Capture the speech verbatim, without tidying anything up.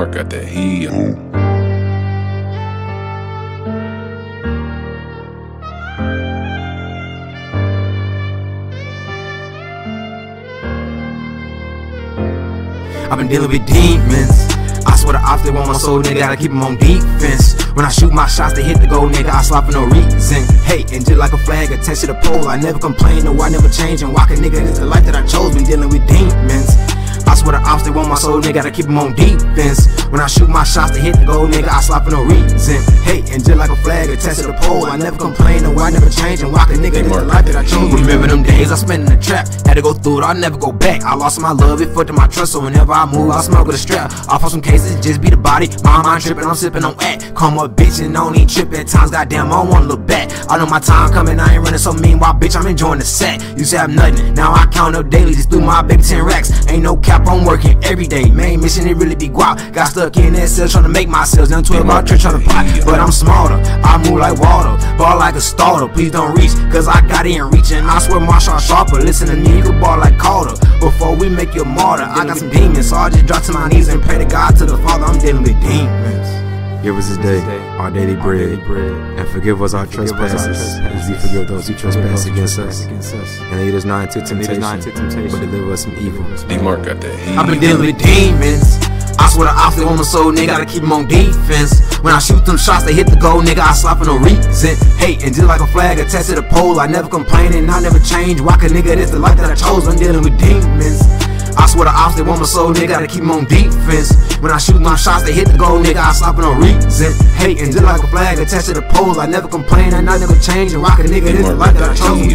D-Mark got that heat. I've been dealing with demons. I swear the ops, they want my soul, nigga, gotta keep them on defense. When I shoot my shots, they hit the goal, nigga, I slide for no reason. Hey, and just like a flag attached to the pole, I never complain, no, I never change. And walk a nigga, this the life that I chose, been dealing with demons. I swear the ops, they want my soul, nigga, gotta keep them on defense. When I shoot my shots, they hit the goal, nigga, I slide for no reason. Hey, and just like a flag attached to the pole, I never complain, no, I never change. And walk a nigga, this the life that I chose. Remember them days I spent in the trap, had to go through it, I'll never go back. I lost my love, it fucked up my trust, so whenever I move, I smoke with a strap. Off on some cases, just be the body, my mind tripping, I'm sipping on act. Come up, bitch, and don't even trip at times, goddamn, I don't wanna look back. I know my time coming, I ain't running so meanwhile, bitch, I'm enjoying the set. You say I'm nothing, now I count up daily, just through my baby ten racks. Ain't no cap, I'm working every day, main mission, it really be guap. Got stuck in that cell, trying to make myself, done twelve out church trying to pot. But I'm smarter, I move like water, ball like a starter, please don't reach, cause I got it in reach. And I swear my shot sharper, listen to me, you can ball like Carter. Before we make you a martyr, I got some demons, so I just drop to my knees and pray to God, to the Father, I'm dealing with demons. Give us this day our daily bread, and forgive us our trespasses, as we forgive those who trespass against us. And lead us not into temptation, but deliver us from evil. D-Mark got that heat. I've been dealing with demons. I swear the ops, they want my soul, nigga, gotta keep them on defense. When I shoot them shots, they hit the goal, nigga, I slide for no reason. Hey, and just like a flag attached to the pole, I never complain and I never change. Rock a nigga, this the life that I chose, I'm dealing with demons. I swear the ops, they want my soul, nigga, gotta keep them on defense. When I shoot my shots, they hit the goal, nigga, I slide for no reason. Hey, and just like a flag attached to the pole, I never complain and I never change. And rock a nigga, this the life that I chose.